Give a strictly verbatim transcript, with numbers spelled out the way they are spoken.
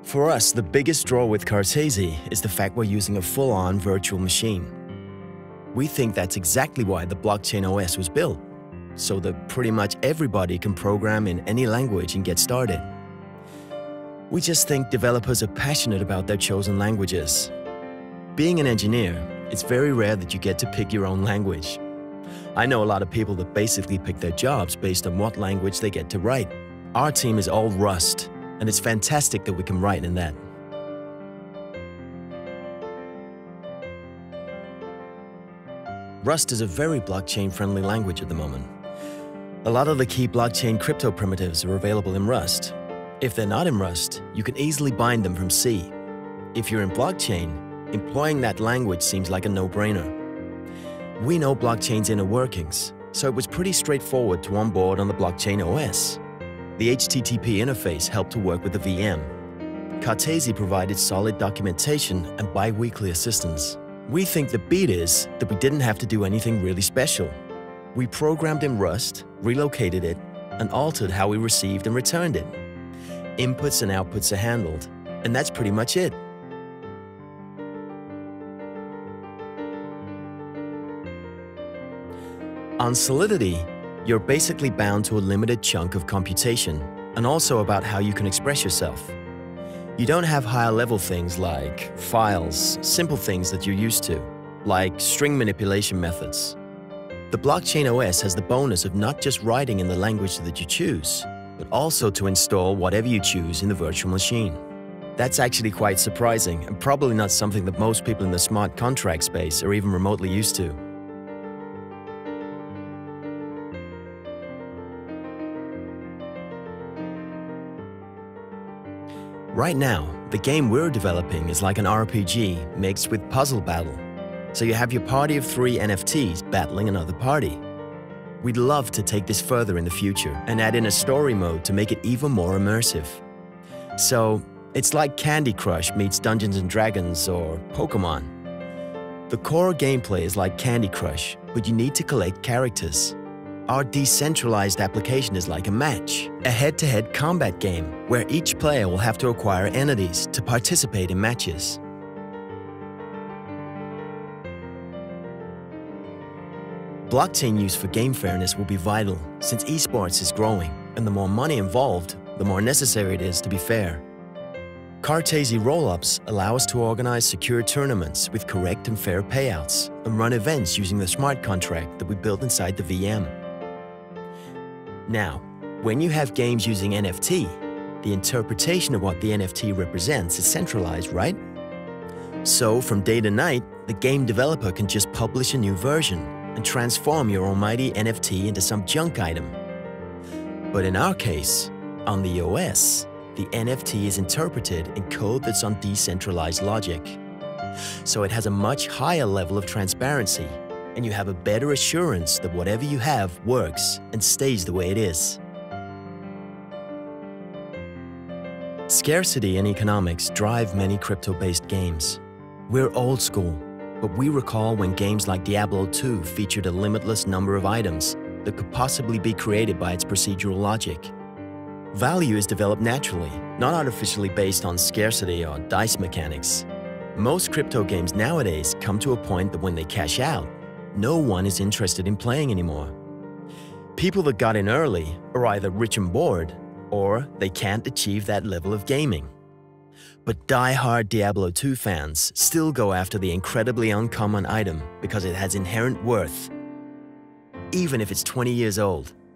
For us, the biggest draw with Cartesi is the fact we're using a full-on virtual machine. We think that's exactly why the blockchain O S was built, so that pretty much everybody can program in any language and get started. We just think developers are passionate about their chosen languages. Being an engineer, it's very rare that you get to pick your own language. I know a lot of people that basically pick their jobs based on what language they get to write. Our team is all Rust, and it's fantastic that we can write in that. Rust is a very blockchain-friendly language at the moment. A lot of the key blockchain crypto primitives are available in Rust. If they're not in Rust, you can easily bind them from C. If you're in blockchain, employing that language seems like a no-brainer. We know blockchain's inner workings, so it was pretty straightforward to onboard on the blockchain O S. The H T T P interface helped to work with the V M. Cartesi provided solid documentation and bi-weekly assistance. We think the beat is that we didn't have to do anything really special. We programmed in Rust, relocated it, and altered how we received and returned it. Inputs and outputs are handled, and that's pretty much it. On Solidity, you're basically bound to a limited chunk of computation, and also about how you can express yourself. You don't have higher-level things like files, simple things that you're used to, like string manipulation methods. The blockchain O S has the bonus of not just writing in the language that you choose, but also to install whatever you choose in the virtual machine. That's actually quite surprising, and probably not something that most people in the smart contract space are even remotely used to. Right now, the game we're developing is like an R P G mixed with puzzle battle. So you have your party of three N F Ts battling another party. We'd love to take this further in the future and add in a story mode to make it even more immersive. So, it's like Candy Crush meets Dungeons and Dragons or Pokemon. The core gameplay is like Candy Crush, but you need to collect characters. Our decentralized application is like a match, a head-to-head combat game where each player will have to acquire entities to participate in matches. Blockchain use for game fairness will be vital since esports is growing, and the more money involved, the more necessary it is to be fair. Cartesi rollups allow us to organize secure tournaments with correct and fair payouts and run events using the smart contract that we built inside the V M. Now, when you have games using N F T, the interpretation of what the N F T represents is centralized, right? So, from day to night, the game developer can just publish a new version and transform your almighty N F T into some junk item. But in our case, on the O S, the N F T is interpreted in code that's on decentralized logic. So it has a much higher level of transparency, and you have a better assurance that whatever you have works and stays the way it is. Scarcity and economics drive many crypto-based games. We're old school, but we recall when games like Diablo two featured a limitless number of items that could possibly be created by its procedural logic. Value is developed naturally, not artificially based on scarcity or dice mechanics. Most crypto games nowadays come to a point that when they cash out, no one is interested in playing anymore. People that got in early are either rich and bored, or they can't achieve that level of gaming. But die-hard Diablo two fans still go after the incredibly uncommon item because it has inherent worth, even if it's twenty years old.